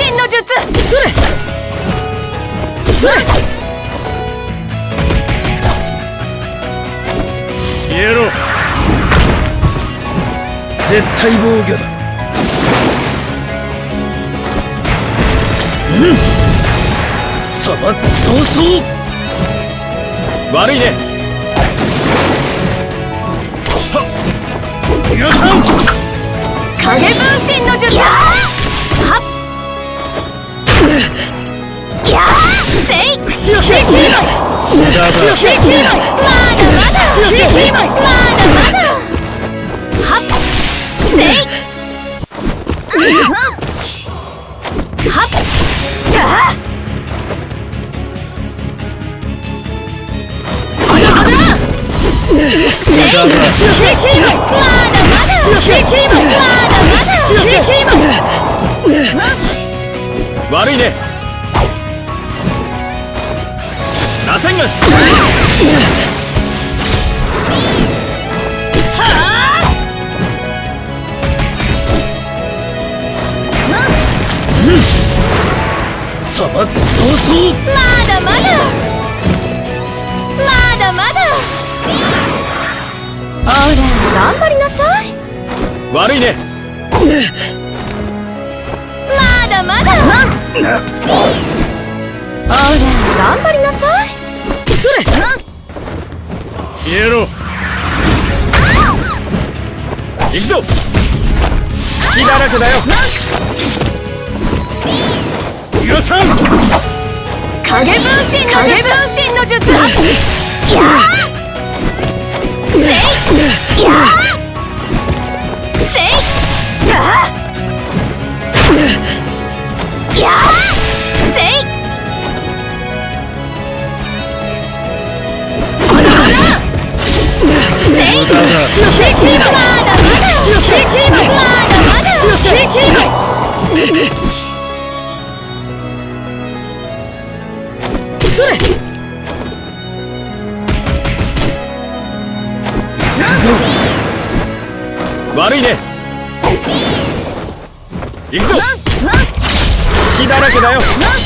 身の術。 それ消えろ。絶対防御だ。砂漠早々。悪いね。はっ皆さん、 影分身の術。はっせい口寄せ切りま口寄せ切りまだまだ口寄せ切りままだまだはっせいはっ悪いね。螺旋が砂漠早々。 まだまだまだまだほら頑張りなさい。 悪いね。 まだまだほら頑張りなさい。 それ消えろ。行くぞ。隙だらけだよ。皆さん、 影分身の術。やーせいやーせいやーやーせい悪いね。行くぞ。隙だらけだよ。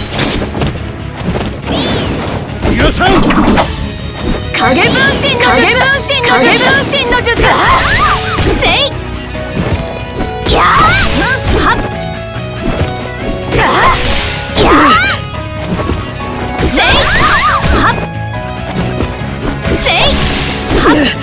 皆さん、 影分身の術。せいやーはっやーせいはっせいはっ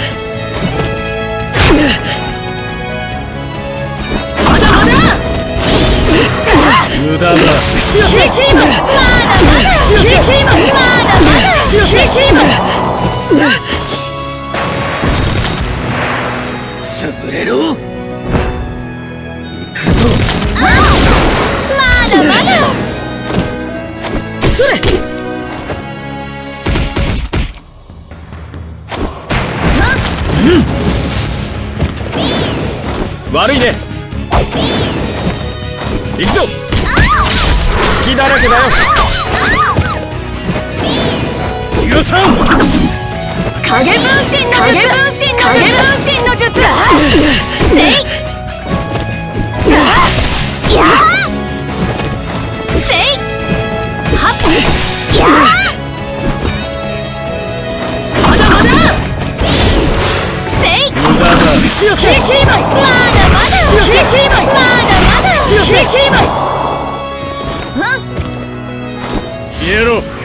無駄だ。 口寄せ切りまだまだ口寄せ切りまだまだ口寄せ切りま潰れろ。行くぞ。 まだまだそれ悪いね。行くぞ。隙だらけだよ。皆さん、 影分身の術。せいやせいはっやまだまだせい無駄だ。 口寄せ切りまだまだ口寄せ切りまだまだ口寄せ切りま消えろ。